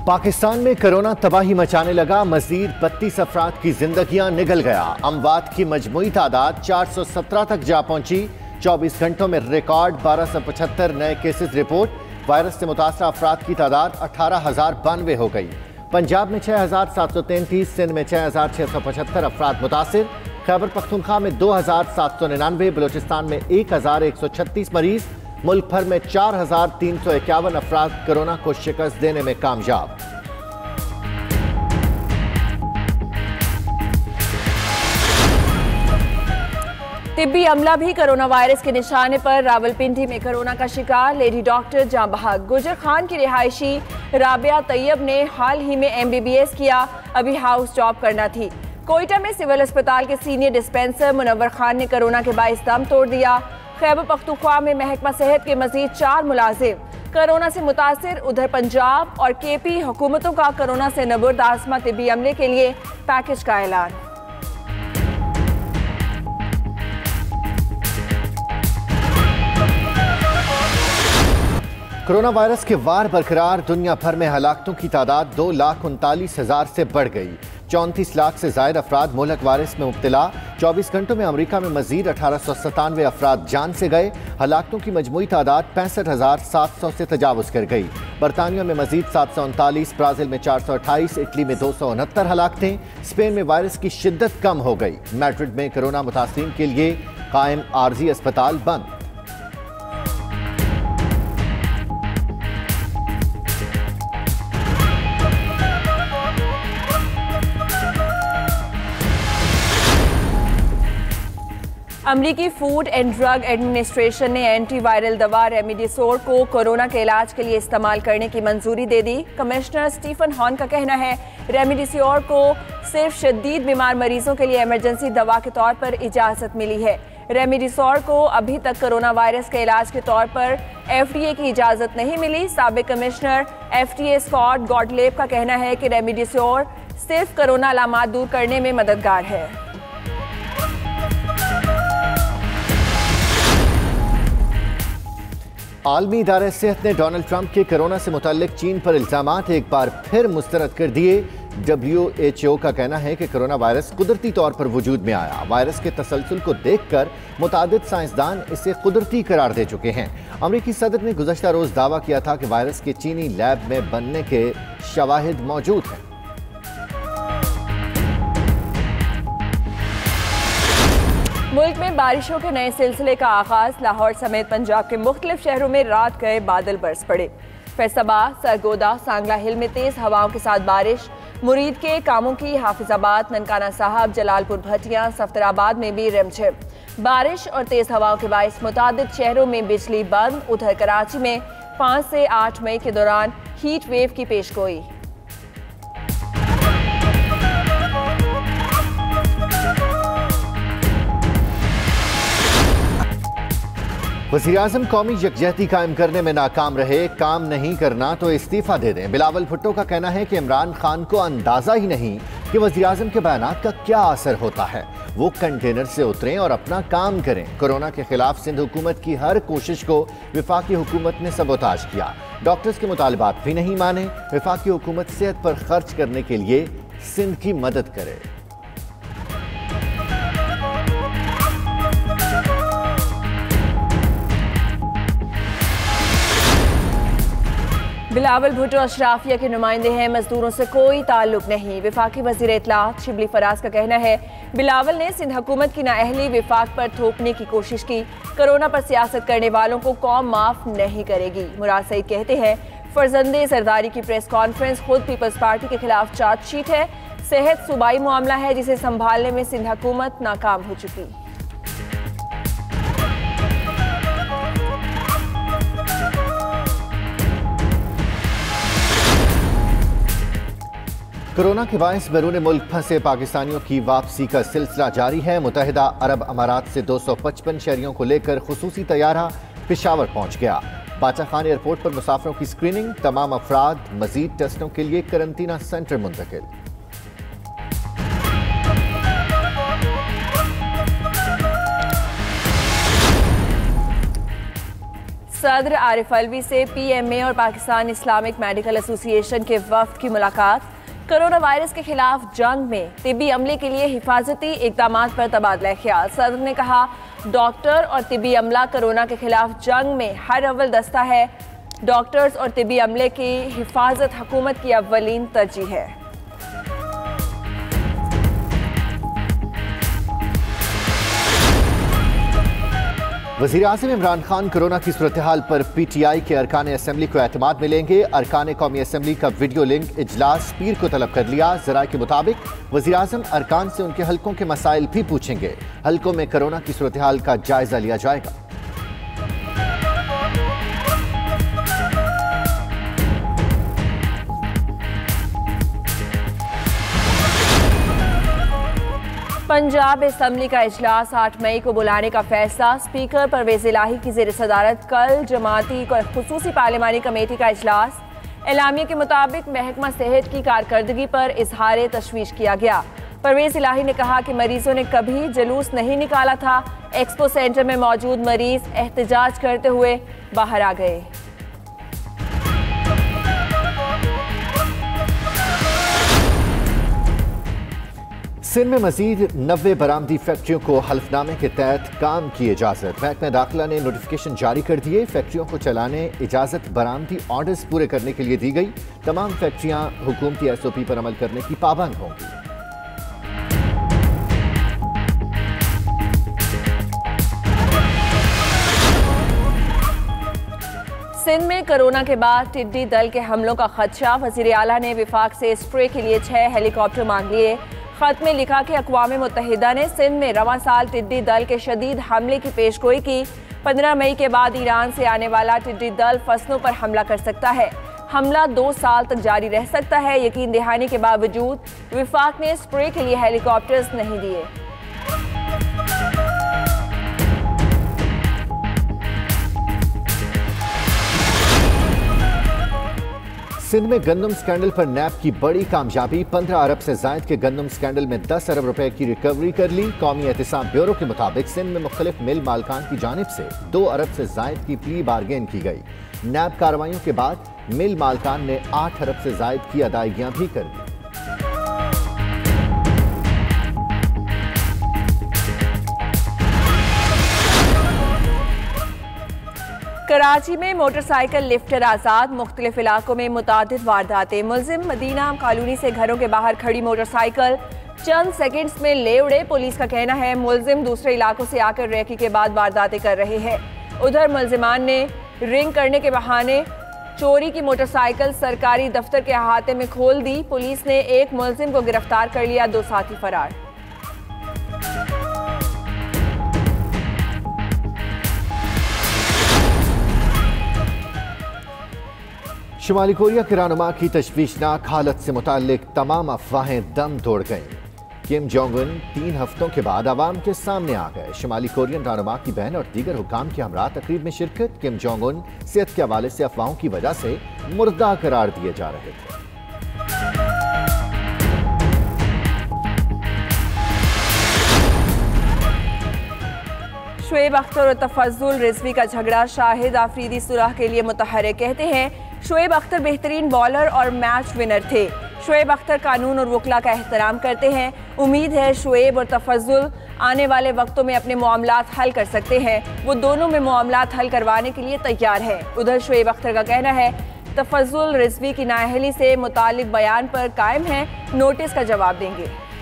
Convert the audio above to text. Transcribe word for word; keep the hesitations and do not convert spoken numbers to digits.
पाकिस्तान में कोरोना तबाही मचाने लगा, मजीद बत्तीस अफराद की जिंदगियां निगल गया। अमवात की मजमूई तादाद चार सौ सत्रह तक जा पहुंची। चौबीस घंटों में रिकॉर्ड बारह सौ पचहत्तर नए केसेस रिपोर्ट। वायरस से मुतासर अफराद की तादाद अठारह हजार बानवे हो गई। पंजाब में छह हजार सात सौ तैंतीस, सिंध में छह हजार छह सौ पचहत्तर अफराद मुतासिर। खैबर पख्तूनख्वा में दो हजार सात सौ निन्यानवे, बलोचिस्तान में एक हजार एक सौ छत्तीस मरीज। मुल्क भर में चार हजार तीन सौ इक्यावन अफराद कोरोना को शिकस्त देने में कामयाब। तिब्बी अमला भी कोरोना वायरस के निशाने पर। रावलपिंडी में कोरोना का शिकार लेडी डॉक्टर जाँ बहक। गुजर खान की रिहायशी राबिया तैयब ने हाल ही में एम बी बी एस किया, अभी हाउस जॉब करना थी। कोयटा में सिविल अस्पताल के सीनियर डिस्पेंसर मुनव्वर खान ने कोरोना के बाइस दम तोड़ दिया। खैबर पख्तूनख्वा में महकमा सेहत के मजीद चार मुलाजिम कोरोना से मुतासिर। उधर पंजाब और के पी हुकूमतों का कोरोना से नबुर्द आसमा तिब्बी अमले के लिए पैकेज का ऐलान। कोरोना वायरस के वार बरकरार। दुनिया भर में हलाकतों की तादाद दो लाख उनतालीस हजार से बढ़ गई। चौंतीस लाख से जायद अफराद मुल्क वायरस में मुब्तला। चौबीस घंटों में अमरीका में मजीद अठारह सौ सतानवे अफराद जान से गए। हलाकतों की मजमूई तादाद पैंसठ हजार सात सौ से तजावुज कर गई। बरतानिया में मजीद सात सौ उनतालीस, ब्राजील में चार सौ अट्ठाईस, इटली में दो सौ उनहत्तर हलाकतें। स्पेन में वायरस की शिद्दत कम हो गई। मैड्रिड में कोरोना मुतासिरीन के लिए कायम आरजी अस्पताल बंद। अमरीकी फूड एंड ड्रग एडमिनिस्ट्रेशन ने एंटीवायरल दवा रेमडेसिविर को कोरोना के इलाज के लिए इस्तेमाल करने की मंजूरी दे दी। कमिश्नर स्टीफन हॉर्न का कहना है रेमडेसिविर को सिर्फ शदीद बीमार मरीजों के लिए इमरजेंसी दवा के तौर पर इजाज़त मिली है। रेमडेसिविर को अभी तक कोरोना वायरस के इलाज के तौर पर एफ डी ए की इजाज़त नहीं मिली। साबिक commissioner F D A Scott Gottlieb का कहना है कि रेमडेसिविर सिर्फ कोरोना अलामात दूर करने में मददगार है। आलमी इदारे सेहत ने डोनाल्ड ट्रंप के कोरोना से मुताल्लिक चीन पर इल्जामात एक बार फिर मुस्तरद कर दिए। डब्ल्यू एच ओ का कहना है कि कोरोना वायरस कुदरती तौर पर वजूद में आया। वायरस के तसलसल को देखकर मुतादिद साइंसदान इसे कुदरती करार दे चुके हैं। अमरीकी सदर ने गुज़श्ता रोज दावा किया था कि वायरस के चीनी लैब में बनने के शवाहिद मौजूद हैं। मुल्क में बारिशों के नए सिलसिले का आगाज। लाहौर समेत पंजाब के मुख्तलिफ शहरों में रात गए बादल बरस पड़े। फैसलाबाद, सरगोदा, सांगला हिल में तेज हवाओं के साथ बारिश। मुरीद के कामों की हाफिजाबाद, ननकाना साहब, जलालपुर भटिया, सफ्तराबाद में भी रिमझिम बारिश और तेज हवाओं के बायस मुतादिद शहरों में बिजली बंद। उधर कराची में पाँच से आठ मई के दौरान हीट वेव की पेशगोई। वज़ीर-ए-आज़म कौमी यकजहती कायम करने में नाकाम रहे, काम नहीं करना तो इस्तीफा दे दें। बिलावल भुट्टो का कहना है कि इमरान खान को अंदाजा ही नहीं कि वज़ीर-ए-आज़म के बयानात का क्या असर होता है। वो कंटेनर से उतरें और अपना काम करें। कोरोना के खिलाफ सिंध हुकूमत की हर कोशिश को वफाकी हुकूमत ने सबोताज किया। डॉक्टर्स के मुतालबात भी नहीं माने। वफाकी हुकूमत सेहत पर खर्च करने के लिए सिंध की मदद करे। बिलावल भुट्टो अशराफिया के नुमाइंदे हैं, मजदूरों से कोई ताल्लुक नहीं। वफाकी वज़ीर इत्तलात शिबली फराज का कहना है बिलावल ने सिंध हुकूमत की नाअहली विफाक पर थोपने की कोशिश की। कोरोना पर सियासत करने वालों को कौम माफ नहीं करेगी। मुराद सईद कहते हैं फरजंदे सरदारी की प्रेस कॉन्फ्रेंस खुद पीपल्स पार्टी के खिलाफ चार्जशीट है। सेहत सूबाई मामला है जिसे संभालने में सिंध हुकूमत नाकाम हो चुकी। कोरोना के बायस बैरून मुल्क फंसे पाकिस्तानियों की वापसी का सिलसिला जारी है। मुत्तहिदा अरब अमारात से दो सौ पचपन शहरियों को लेकर खुसूसी तैयारा पेशावर पहुंच गया। बादशाह खान एयरपोर्ट पर मुसाफिरों की स्क्रीनिंग। तमाम अफराद मजीद टेस्टों के लिए करंतना सेंटर मुंतकिल। सदर आरिफ अलवी से पीएमए और पाकिस्तान इस्लामिक मेडिकल एसोसिएशन के वफ्द की मुलाकात। कोरोना वायरस के खिलाफ जंग में तिब्बी अमले के लिए हिफाजती इकदाम पर तबादला ख्याल। सदर ने कहा, डॉक्टर और तिब्बी अमला कोरोना के खिलाफ जंग में हर अव्वल दस्ता है। डॉक्टर्स और तिब्बी अमले की हिफाजत हुकूमत की अव्वलीन तरजीह है। वज़ीर आज़म इमरान खान कोरोना की सूरत हाल पर पीटीआई के अरकान असम्बली को एतमाद मिलेंगे। अरकान कौमी असम्बली का वीडियो लिंक इजलास पीर को तलब कर लिया। ज़राए के मुताबिक वज़ीर आज़म अरकान से उनके हलकों के मसाइल भी पूछेंगे। हलकों में कोरोना की सूरत हाल का जायजा लिया जाएगा। पंजाब असम्बली का इजलास आठ मई को बुलाने का फैसला। स्पीकर परवेज इलाही की ज़ेर सदारत कल जमाती खुसूसी पार्लिमानी कमेटी का इजलास। एलामिया के मुताबिक महकमा सेहत की कारकर्दगी पर इजहार तशवीश किया गया। परवेज इलाही ने कहा कि मरीजों ने कभी जुलूस नहीं निकाला था। एक्सपो सेंटर में मौजूद मरीज एहतजाज करते हुए बाहर आ गए। सिंध में मजीद नब्बे बरामदी फैक्ट्रियों को हल्फनामे के तहत काम की इजाज़त। महकमा दाखिला ने नोटिफिकेशन जारी कर दिए। फैक्ट्रियों को चलाने इजाज़त बरामदी ऑर्डर्स पूरे करने के लिए दी गई। तमाम फैक्ट्रियां हुकूमती एस ओ पी पर अमल करने की पाबंद होंगी। सिंध में कोरोना के बाद टिड्डी दल के हमलों का खदशा। वज़ीर आला ने विफाक से स्प्रे के लिए छह हेलीकॉप्टर मांग लिए। खत में लिखा कि अक़वाम मुत्तहिदा ने सिंध में रवां साल टिड्डी दल के शदीद हमले की पेशगोई की। पंद्रह मई के बाद ईरान से आने वाला टिड्डी दल फसलों पर हमला कर सकता है। हमला दो साल तक जारी रह सकता है। यकीन दहानी के बावजूद विफाक ने स्प्रे के लिए हेलीकॉप्टर्स नहीं दिए। सिंध में गंदम स्कैंडल पर नैब की बड़ी कामयाबी। पंद्रह अरब से जायद के गंदम स्कैंडल में दस अरब रुपए की रिकवरी कर ली। कौमी एहतिसाब ब्यूरो के मुताबिक सिंध में मुख्तलिफ मिल मालकान की जानिब से दो अरब से जायद की प्ली बारगेन की गई। नैब कार्रवाइयों के बाद मिल मालकान ने आठ अरब से जायद की अदायगियां भी कर दी। कराची में मोटरसाइकिल लिफ्टर आजाद। मुख्तलिफ इलाकों में मुतादिद वारदातें। मुलजिम मदीना कॉलोनी से घरों के बाहर खड़ी मोटरसाइकिल चंद सेकंड्स में ले उड़े। पुलिस का कहना है मुलजिम दूसरे इलाकों से आकर रेकी के बाद वारदातें कर रहे हैं। उधर मुलजिमान ने रिंग करने के बहाने चोरी की मोटरसाइकिल सरकारी दफ्तर के अहाते में खोल दी। पुलिस ने एक मुलजिम को गिरफ्तार कर लिया, दो साथी फरार। शुमाली कोरिया के रहनुमा की तशवीशनाक हालत से मुताल्लिक तमाम अफवाहें दम तोड़ गईं। किम जोंग उन तीन हफ्तों के बाद आवाम के सामने आ गए। शुमाली कोरियन रहनुमा की बहन और दीगर हुकाम के हमरा तकरीब में शिरकत। किम जोंग उन सेहत के हवाले से अफवाहों की वजह से मुर्दा करार दिए जा रहे थे। शुएब अख्तर और तफज्जुल रिजवी का झगड़ा शाहिद आफरीदी सुलह के लिए मुतहर्रिक। कहते हैं शुएब अख्तर बेहतरीन बॉलर और मैच विनर थे। शुएब अख्तर कानून और वकला का एहतराम करते हैं। उम्मीद है शुएब और तफज्जुल आने वाले वक्तों में अपने मामलात हल कर सकते हैं। वो दोनों में मामलात हल करवाने के लिए तैयार हैं। उधर शुएब अख्तर का कहना है तफज्जुल रिजवी की नाअहली से मुतालिक बयान पर कायम है, नोटिस का जवाब देंगे।